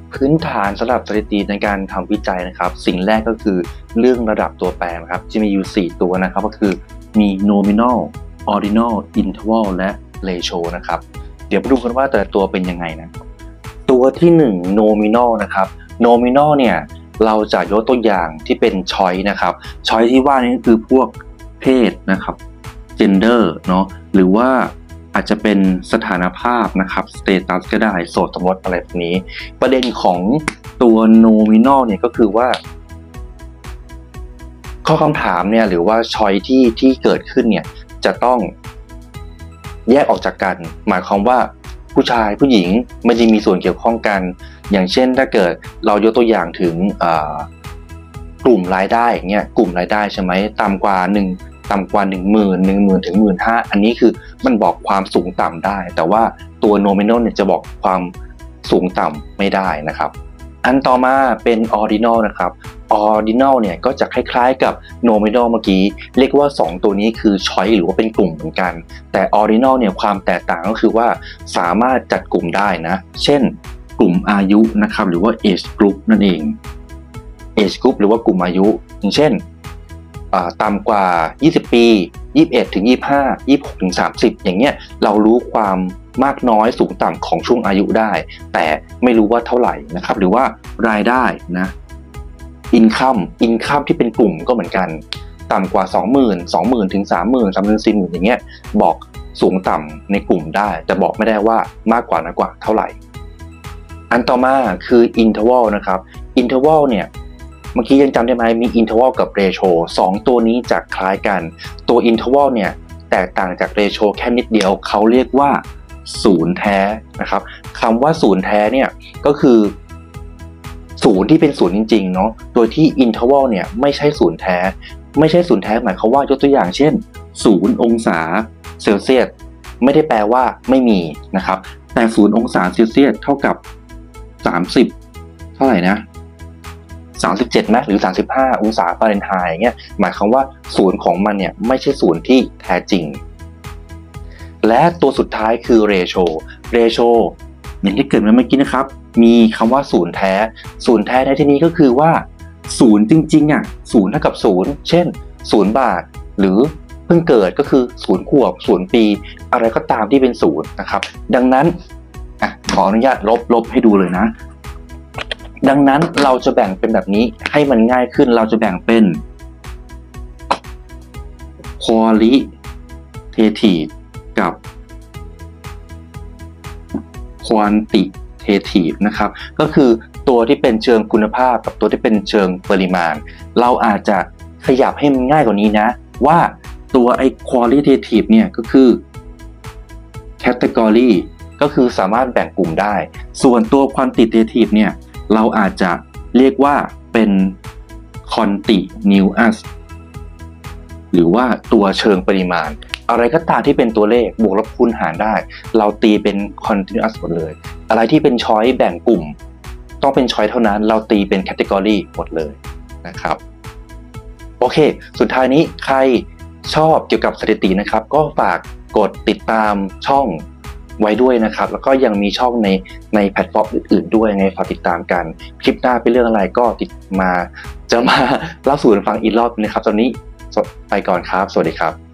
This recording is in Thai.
พื้นฐานสำหรับสถิติในการทำวิจัยนะครับสิ่งแรกก็คือเรื่องระดับตัวแปรนะครับจะมีอยู่4ตัวนะครับก็คือมี nominal ordinal interval และ ratio นะครับเดี๋ยวมาดูกันว่าแต่ละตัวเป็นยังไงนะตัวที่1 nominal นะครับ nominal เนี่ยเราจะยกตัวอย่างที่เป็น choice นะครับ choice ที่ว่านี้ก็คือพวกเพศนะครับ gender เนาะหรือว่าอาจจะเป็นสถานภาพนะครับ status ก็ได้โสดสมรสอะไรแบบนี้ประเด็นของตัว nominal เนี่ยก็คือว่าข้อคำถามเนี่ยหรือว่า choice ที่เกิดขึ้นเนี่ยจะต้องแยกออกจากกันหมายความว่าผู้ชายผู้หญิงไม่ได้มีส่วนเกี่ยวข้องกันอย่างเช่นถ้าเกิดเรายกตัวอย่างถึงกลุ่มรายได้อย่างเงี้ยกลุ่มรายได้ใช่ไหมต่ำกว่า10,000 ถึง 15,000 อันนี้คือมันบอกความสูงต่ำได้แต่ว่าตัว nominal เนี่ยจะบอกความสูงต่ำไม่ได้นะครับอันต่อมาเป็น ordinal นะครับ ordinal เนี่ยก็จะคล้ายๆกับ nominal เมื่อกี้เรียกว่า2ตัวนี้คือ choice หรือว่าเป็นกลุ่มเหมือนกันแต่ ordinal เนี่ยความแตกต่างก็คือว่าสามารถจัดกลุ่มได้นะเช่นกลุ่มอายุนะครับหรือว่า age group นั่นเอง age group หรือว่ากลุ่มอายุอย่างเช่นต่ำกว่า20 ปี21 ถึง 25 26 ถึง 30อย่างเงี้ยเรารู้ความมากน้อยสูงต่ำของช่วงอายุได้แต่ไม่รู้ว่าเท่าไหร่นะครับหรือว่ารายได้นะ income ที่เป็นกลุ่มก็เหมือนกันต่ำกว่า 20,000 ถึง 30,000 40,000 อย่างเงี้ยบอกสูงต่ำในกลุ่มได้แต่บอกไม่ได้ว่ามากกว่าน้อยกว่าเท่าไหร่อันต่อมาคือ interval นะครับ interval เนี่ยเมื่อกี้ยังจำได้ไหมมี interval กับ ratio 2ตัวนี้จะคล้ายกันตัว interval เนี่ยแตกต่างจาก ratio แค่นิดเดียวเขาเรียกว่าศูนย์แท้นะครับคำว่าศูนย์แท้เนี่ยก็คือศูนย์ที่เป็นศูนย์จริงๆเนาะโดยที่ interval เนี่ยไม่ใช่ศูนย์แท้หมายความว่ายกตัวอย่างเช่น0 องศาเซลเซียสไม่ได้แปลว่าไม่มีนะครับแต่0 องศาเซลเซียสเท่ากับ30เท่าไหร่นะ37ไหมหรือ35องศาฟาเรนไฮต์อย่างเงี้ยหมายความว่าศูนย์ของมันเนี่ยไม่ใช่ศูนย์ที่แท้จริงและตัวสุดท้ายคือ ratio อย่างที่เกิดมาเมื่อกี้นะครับมีคำว่าศูนย์แท้ในที่นี้ก็คือว่าศูนย์จริงๆศูนย์เท่ากับ0เช่น0 บาทหรือเพิ่งเกิดก็คือ0 ขวบ0 ปีอะไรก็ตามที่เป็น0นะครับดังนั้นขออนุญาตลบให้ดูเลยนะดังนั้นเราจะแบ่งเป็นแบบนี้ให้มันง่ายขึ้นเราจะแบ่งเป็น qualitative กับ quantitative นะครับก็คือตัวที่เป็นเชิงคุณภาพกับตัวที่เป็นเชิงปริมาณเราอาจจะขยับให้มันง่ายกว่านี้นะว่าตัวqualitative เนี่ยก็คือ category ก็คือสามารถแบ่งกลุ่มได้ส่วนตัว quantitative เนี่ยเราอาจจะเรียกว่าเป็น continuous หรือว่าตัวเชิงปริมาณอะไรก็ตามที่เป็นตัวเลขบวกลบคูณหารได้เราตีเป็น continuous หมดเลยอะไรที่เป็น choice แบ่งกลุ่มต้องเป็น choice เท่านั้นเราตีเป็น category หมดเลยนะครับโอเคสุดท้ายนี้ใครชอบเกี่ยวกับสถิตินะครับก็ฝากกดติดตามช่องไว้ด้วยนะครับแล้วก็ยังมีช่องในแพลตฟอร์มอื่นๆด้วยไงฝากติดตามกันคลิปหน้าเป็นเรื่องอะไรก็จะมาเล่าสู่กันฟังอีกรอบนะครับตอนนี้ไปก่อนครับสวัสดีครับ